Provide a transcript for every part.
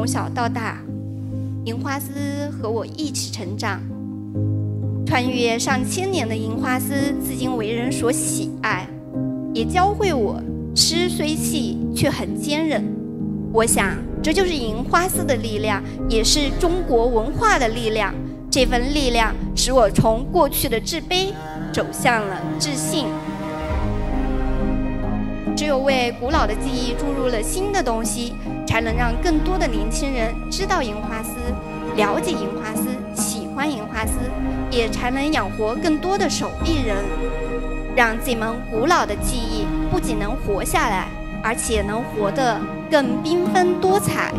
从小到大，银花丝和我一起成长，穿越上千年的银花丝至今为人所喜爱，也教会我丝虽细却很坚韧。我想这就是银花丝的力量，也是中国文化的力量。这份力量使我从过去的自卑走向了自信。只有为古老的记忆注入了新的东西，才能让更多的年轻人知道银花丝，了解银花丝，喜欢银花丝，也才能养活更多的手艺人，让这门古老的技艺不仅能活下来，而且能活得更缤纷多彩。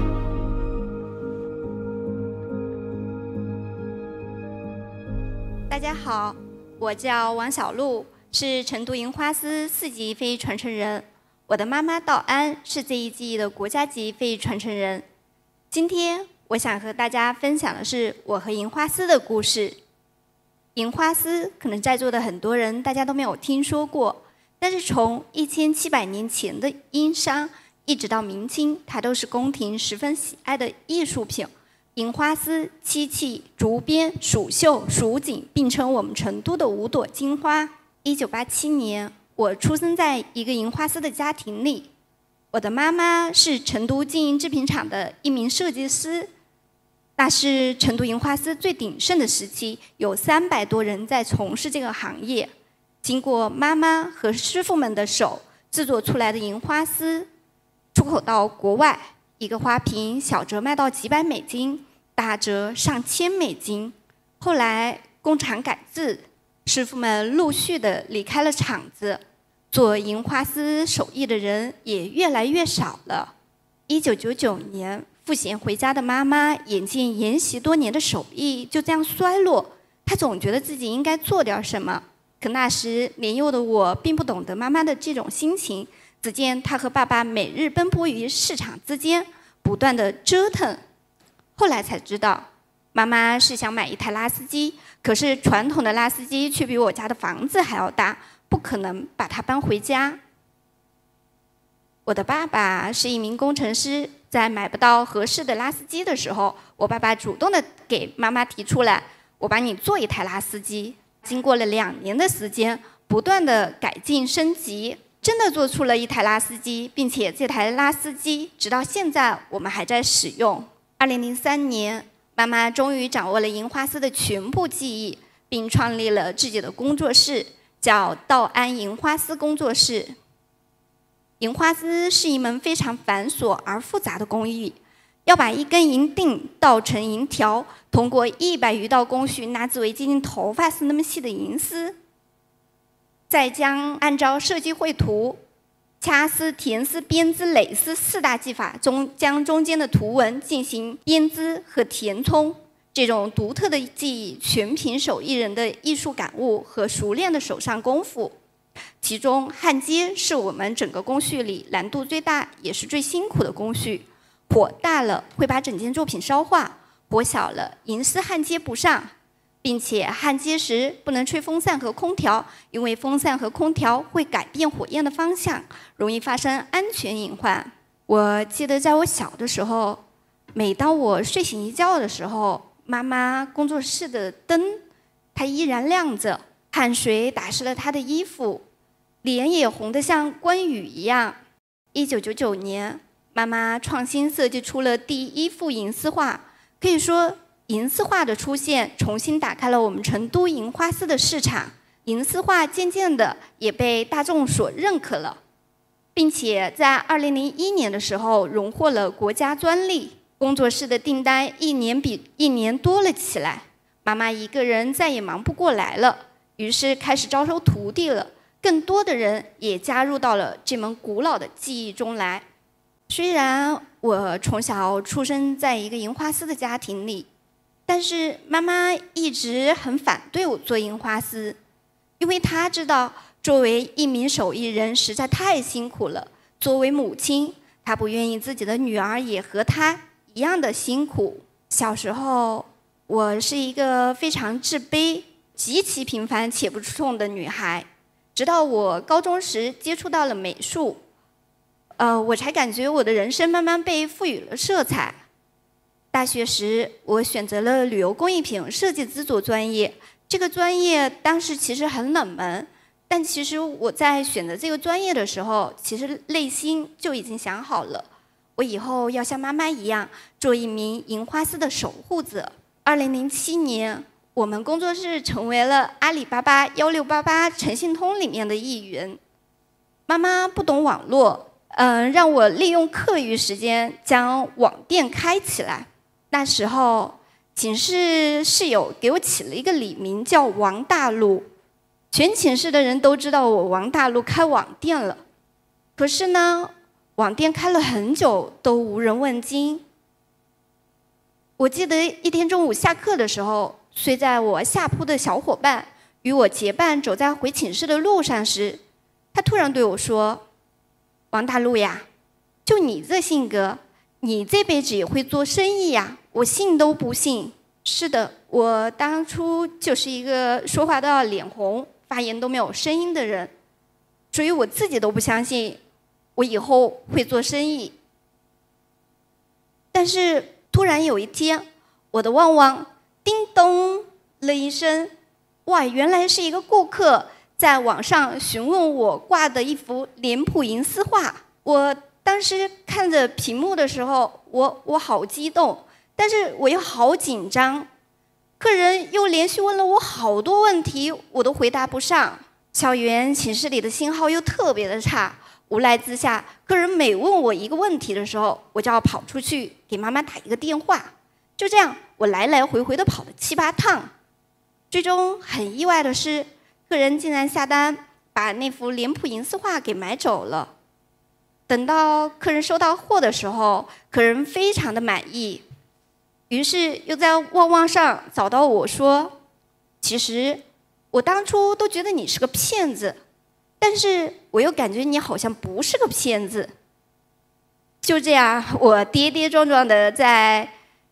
大家好，我叫王小璐，是成都银花丝4级非遗传承人。我的妈妈道安是这一技艺的国家级非遗传承人。今天我想和大家分享的是我和银花丝的故事。银花丝可能在座的很多人大家都没有听说过，但是从1700年前的殷商一直到明清，它都是宫廷十分喜爱的艺术品。银花丝、漆器、竹编、蜀绣、蜀锦并称我们成都的5朵金花。1987年，我出生在一个银花丝的家庭里。我的妈妈是成都经营制品厂的一名设计师，那是成都银花丝最鼎盛的时期，有300多人在从事这个行业。经过妈妈和师傅们的手制作出来的银花丝，出口到国外，一个花瓶小则卖到几百美金，大则上千美金。后来工厂改制，师傅们陆续的离开了厂子，做银花丝手艺的人也越来越少了。1999年，赋闲回家的妈妈眼见沿袭多年的手艺就这样衰落，她总觉得自己应该做点什么。可那时年幼的我并不懂得妈妈的这种心情，只见她和爸爸每日奔波于市场之间，不断的折腾。后来才知道，妈妈是想买一台拉丝机，可是传统的拉丝机却比我家的房子还要大，不可能把它搬回家。我的爸爸是一名工程师，在买不到合适的拉丝机的时候，我爸爸主动的给妈妈提出来，我帮你做一台拉丝机。经过了2年的时间，不断的改进升级，真的做出了一台拉丝机，并且这台拉丝机直到现在我们还在使用。2003年，妈妈终于掌握了银花丝的全部技艺，并创立了自己的工作室，叫道安银花丝工作室。银花丝是一门非常繁琐而复杂的工艺，要把一根银锭倒成银条，通过100余道工序拉制为接近头发丝那么细的银丝，再将按照设计绘图、掐丝、填丝、编织、垒丝4大技法将中间的图文进行编织和填充。这种独特的技艺全凭手艺人的艺术感悟和熟练的手上功夫。其中焊接是我们整个工序里难度最大也是最辛苦的工序，火大了会把整件作品烧化，火小了银丝焊接不上，并且焊接时不能吹风扇和空调，因为风扇和空调会改变火焰的方向，容易发生安全隐患。我记得在我小的时候，每当我睡醒一觉的时候，妈妈工作室的灯它依然亮着，汗水打湿了她的衣服，脸也红得像关羽一样。1999年，妈妈创新设计出了第1幅银丝画，可以说银丝画的出现重新打开了我们成都银花丝的市场，银丝画渐渐的也被大众所认可了，并且在2001年的时候荣获了国家专利。工作室的订单1年比1年多了起来，妈妈一个人再也忙不过来了，于是开始招收徒弟了，更多的人也加入到了这门古老的技艺中来。虽然我从小出生在一个银花丝的家庭里，但是妈妈一直很反对我做银花丝，因为她知道作为一名手艺人实在太辛苦了，作为母亲，她不愿意自己的女儿也和她一样的辛苦。小时候，我是一个非常自卑、极其平凡且不出众的女孩，直到我高中时接触到了美术，我才感觉我的人生慢慢被赋予了色彩。 大学时，我选择了旅游工艺品设计制作专业。这个专业当时其实很冷门，但其实我在选择这个专业的时候，其实内心就已经想好了，我以后要像妈妈一样，做一名银花丝的守护者。2007年，我们工作室成为了阿里巴巴1688诚信通里面的一员。妈妈不懂网络，让我利用课余时间将网店开起来。那时候，寝室室友给我起了一个礼名，叫王大陆。全寝室的人都知道我王大陆开网店了。可是呢，网店开了很久都无人问津。我记得一天中午下课的时候，睡在我下铺的小伙伴与我结伴走在回寝室的路上时，他突然对我说：“王大陆呀，就你这性格，你这辈子也会做生意呀？我信都不信。”是的，我当初就是一个说话都要脸红、发言都没有声音的人，所以我自己都不相信我以后会做生意。但是突然有一天，我的旺旺叮咚了一声，哇，原来是一个顾客在网上询问我挂的一幅脸谱银丝画。我当时看着屏幕的时候，我好激动，但是我又好紧张。客人又连续问了我好多问题，我都回答不上。校园寝室里的信号又特别的差，无奈之下，客人每问我一个问题的时候，我就要跑出去给妈妈打一个电话。就这样，我来来回回的跑了7、8趟。最终很意外的是，客人竟然下单把那幅脸谱银丝画给买走了。等到客人收到货的时候，客人非常的满意，于是又在旺旺上找到我说：“其实我当初都觉得你是个骗子，但是我又感觉你好像不是个骗子。”就这样，我跌跌撞撞的在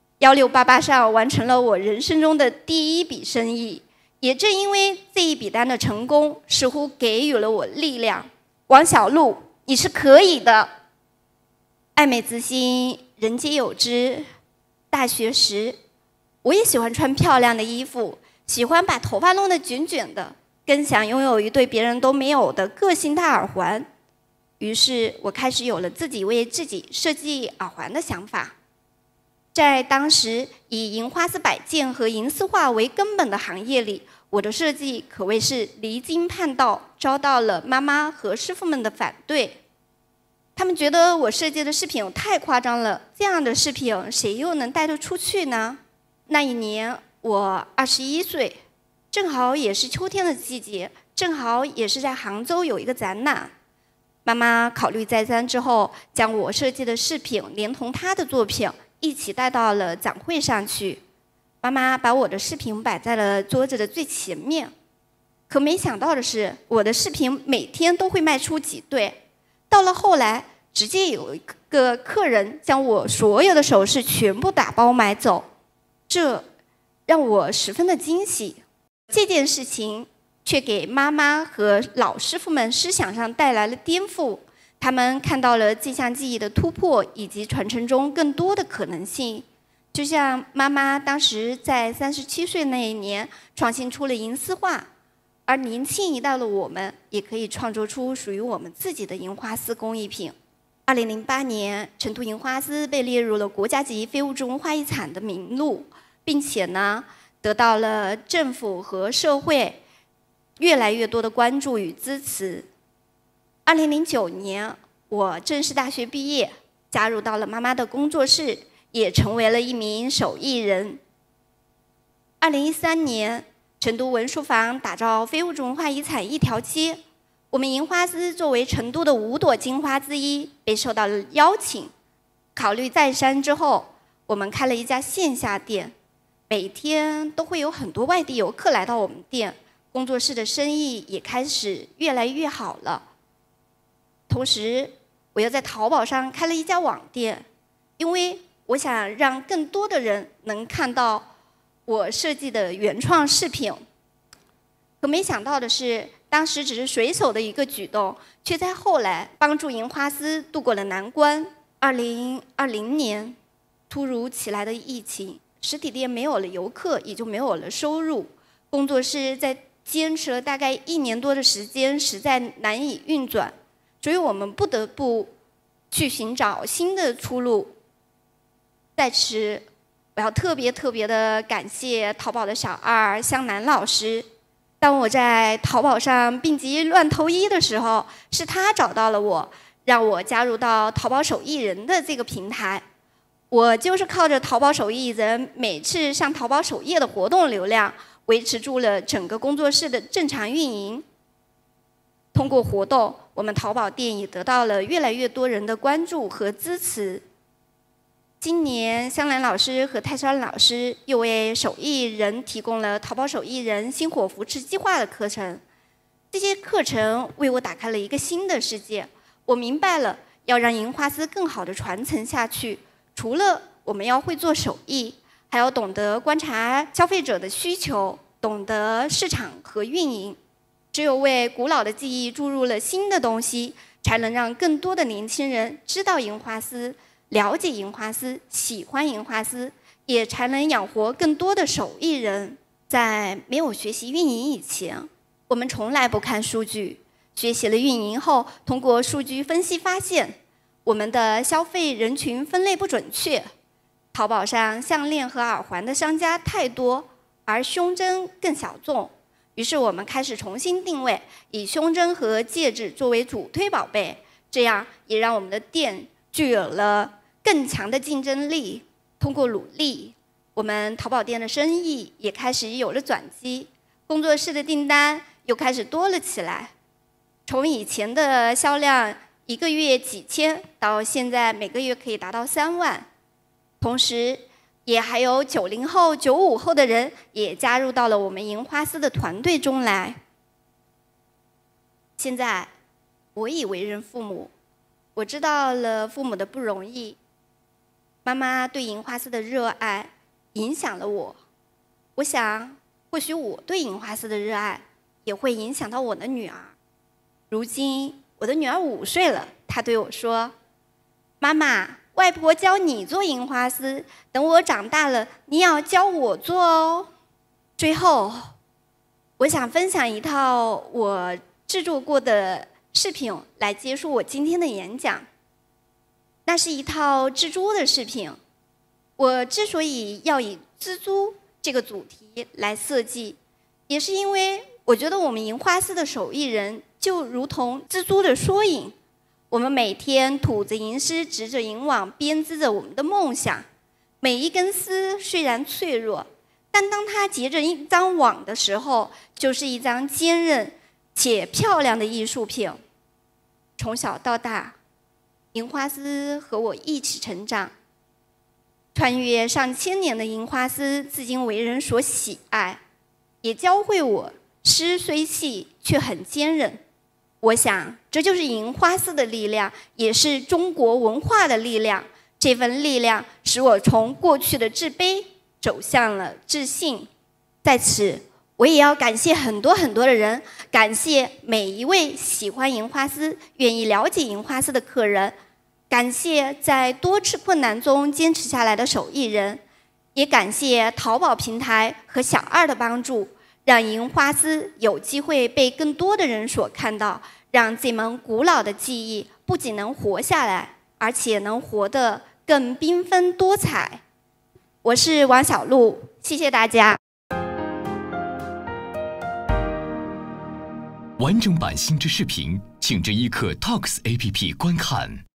1688上完成了我人生中的第一笔生意。也正因为这一笔单的成功，似乎给予了我力量。王小璐，你是可以的。爱美之心，人皆有之。大学时，我也喜欢穿漂亮的衣服，喜欢把头发弄得卷卷的，更想拥有一对别人都没有的个性大耳环。于是我开始有了自己为自己设计耳环的想法。在当时以银花丝摆件和银丝画为根本的行业里，我的设计可谓是离经叛道，遭到了妈妈和师傅们的反对。他们觉得我设计的饰品太夸张了，这样的饰品谁又能带得出去呢？那一年我21岁，正好也是秋天的季节，正好也是在杭州有一个展览。妈妈考虑再三之后，将我设计的饰品连同她的作品一起带到了展会上去。妈妈把我的饰品摆在了桌子的最前面，可没想到的是，我的饰品每天都会卖出几对。到了后来，直接有一个客人将我所有的首饰全部打包买走，这让我十分的惊喜。这件事情却给妈妈和老师傅们思想上带来了颠覆。他们看到了这项技艺的突破以及传承中更多的可能性。就像妈妈当时在37岁那一年创新出了银丝画，而年轻一代的我们也可以创作出属于我们自己的银花丝工艺品。2008年，成都银花丝被列入了国家级非物质文化遗产的名录，并且呢，得到了政府和社会越来越多的关注与支持。2009年，我正式大学毕业，加入到了妈妈的工作室，也成为了一名手艺人。2013年，成都文殊坊打造非物质文化遗产一条街，我们银花丝作为成都的5朵金花之一，被受到了邀请。考虑再三之后，我们开了一家线下店，每天都会有很多外地游客来到我们店，工作室的生意也开始越来越好了。同时，我又在淘宝上开了一家网店，因为我想让更多的人能看到我设计的原创饰品。可没想到的是，当时只是随手的一个举动，却在后来帮助银花丝度过了难关。2020年， 突如其来的疫情，实体店没有了游客，也就没有了收入。工作室在坚持了大概1年多的时间，实在难以运转，所以我们不得不去寻找新的出路。在此，我要特别的感谢淘宝的小二香楠老师。当我在淘宝上病急乱投医的时候，是他找到了我，让我加入到淘宝手艺人的这个平台。我就是靠着淘宝手艺人每次上淘宝首页的活动流量，维持住了整个工作室的正常运营。通过活动，我们淘宝店也得到了越来越多人的关注和支持。今年，香兰老师和泰山老师又为手艺人提供了淘宝手艺人薪火扶持计划的课程。这些课程为我打开了一个新的世界。我明白了，要让银花丝更好的传承下去，除了我们要会做手艺，还要懂得观察消费者的需求，懂得市场和运营。只有为古老的技艺注入了新的东西，才能让更多的年轻人知道银花丝，了解银花丝，喜欢银花丝，也才能养活更多的手艺人。在没有学习运营以前，我们从来不看数据。学习了运营后，通过数据分析发现，我们的消费人群分类不准确。淘宝上项链和耳环的商家太多，而胸针更小众。于是我们开始重新定位，以胸针和戒指作为主推宝贝，这样也让我们的店具有了更强的竞争力。通过努力，我们淘宝店的生意也开始有了转机，工作室的订单又开始多了起来。从以前的销量1个月几千，到现在每个月可以达到3万。同时，也还有90后、95后的人也加入到了我们银花丝的团队中来。现在，我已为人父母，我知道了父母的不容易。妈妈对银花丝的热爱影响了我。我想，或许我对银花丝的热爱也会影响到我的女儿。如今，我的女儿5岁了，她对我说：“妈妈，外婆教你做银花丝，等我长大了，你也要教我做哦。”最后，我想分享一套我制作过的视频来结束我今天的演讲。那是一套蜘蛛的视频。我之所以要以蜘蛛这个主题来设计，也是因为我觉得我们银花丝的手艺人就如同蜘蛛的缩影。我们每天吐着银丝，织着银网，编织着我们的梦想。每一根丝虽然脆弱，但当它结着一张网的时候，就是一张坚韧且漂亮的艺术品。从小到大，银花丝和我一起成长，穿越上千年的银花丝至今为人所喜爱，也教会我丝虽细却很坚韧。我想，这就是银花丝的力量，也是中国文化的力量。这份力量使我从过去的自卑走向了自信。在此，我也要感谢很多的人，感谢每一位喜欢银花丝、愿意了解银花丝的客人，感谢在多次困难中坚持下来的手艺人，也感谢淘宝平台和小二的帮助，让银花丝有机会被更多的人所看到，让这门古老的技艺不仅能活下来，而且能活得更缤纷多彩。我是王小璐，谢谢大家。 完整版新知视频，请至一刻 Talks APP 观看。